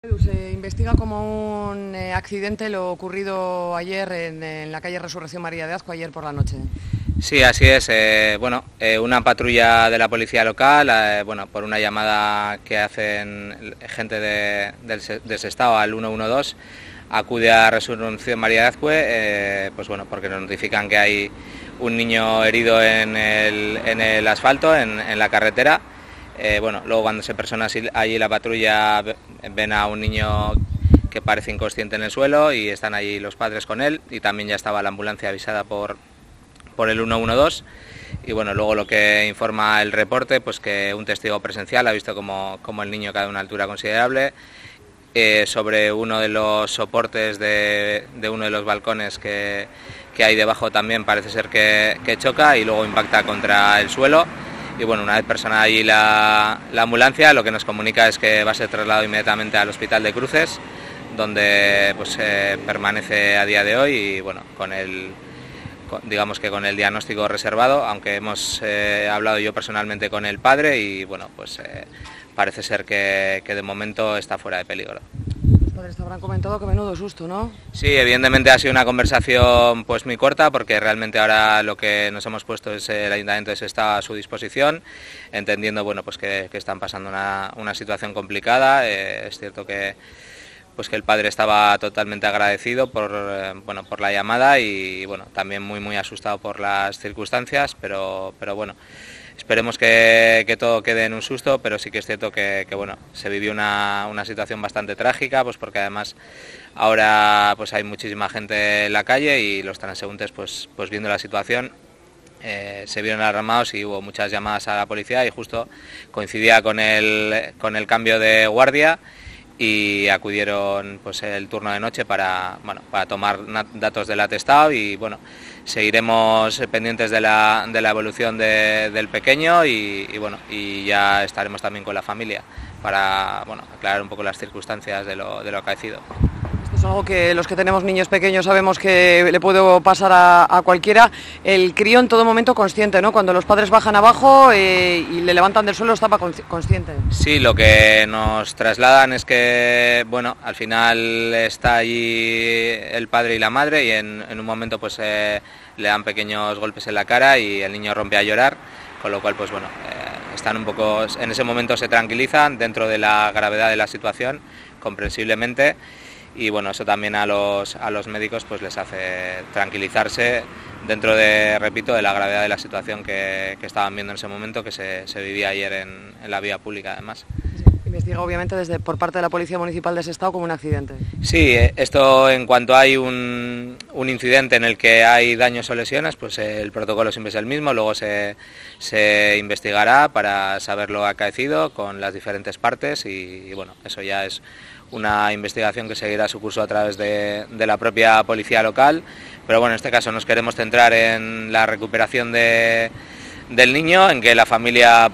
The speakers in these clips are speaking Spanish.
Se investiga como un accidente lo ocurrido ayer en la calle Resurrección María de Azcue, ayer por la noche. Sí, así es. Una patrulla de la policía local, por una llamada que hacen gente del Sestao al 112, acude a Resurrección María de Azcue, porque nos notifican que hay un niño herido en el asfalto, en la carretera. Luego cuando se persona allí la patrulla ven a un niño que parece inconsciente en el suelo y están allí los padres con él, y también ya estaba la ambulancia avisada por el 112. Y luego lo que informa el reporte, pues que un testigo presencial ha visto como el niño cae a una altura considerable, sobre uno de los soportes de uno de los balcones que hay debajo también parece ser que choca y luego impacta contra el suelo. Y una vez personada allí la ambulancia, lo que nos comunica es que va a ser trasladado inmediatamente al Hospital de Cruces, donde permanece a día de hoy y con el diagnóstico reservado, aunque hemos hablado yo personalmente con el padre y parece ser que de momento está fuera de peligro. Los padres te habrán comentado que menudo susto, ¿no? Sí, evidentemente ha sido una conversación muy corta, porque realmente ahora lo que nos hemos puesto es el Ayuntamiento de Sestao a su disposición, entendiendo que están pasando una situación complicada. Es cierto que el padre estaba totalmente agradecido por la llamada y también muy asustado por las circunstancias, pero esperemos que todo quede en un susto. Pero sí que es cierto que se vivió una situación bastante trágica, porque además ahora hay muchísima gente en la calle y los transeúntes viendo la situación se vieron alarmados y hubo muchas llamadas a la policía, y justo coincidía con el cambio de guardia y acudieron el turno de noche para tomar datos del atestado. Y seguiremos pendientes de la evolución del pequeño y ya estaremos también con la familia para aclarar un poco las circunstancias de lo acaecido. Esto es algo que los que tenemos niños pequeños sabemos que le puede pasar a cualquiera. El crío en todo momento consciente, ¿no? Cuando los padres bajan abajo y le levantan del suelo estaba consciente. Sí, lo que nos trasladan es que al final está allí el padre y la madre, y en un momento le dan pequeños golpes en la cara y el niño rompe a llorar, con lo cual están un poco, en ese momento se tranquilizan dentro de la gravedad de la situación, comprensiblemente. Y eso también a los médicos les hace tranquilizarse dentro de la gravedad de la situación que estaban viendo en ese momento, que se vivía ayer en la vía pública además. Investiga obviamente por parte de la Policía Municipal de Sestao como un accidente. Sí, esto en cuanto hay un incidente en el que hay daños o lesiones, el protocolo siempre es el mismo. Luego se investigará para saber lo acaecido con las diferentes partes y eso ya es una investigación que seguirá su curso a través de la propia policía local. Pero en este caso nos queremos centrar en la recuperación del niño, en que la familia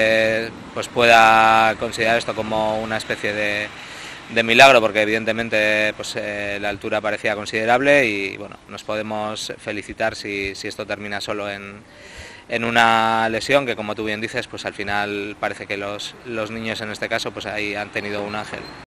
pueda considerar esto como una especie de milagro, porque evidentemente la altura parecía considerable y nos podemos felicitar si esto termina solo en una lesión, que como tú bien dices, al final parece que los niños en este caso ahí han tenido un ángel.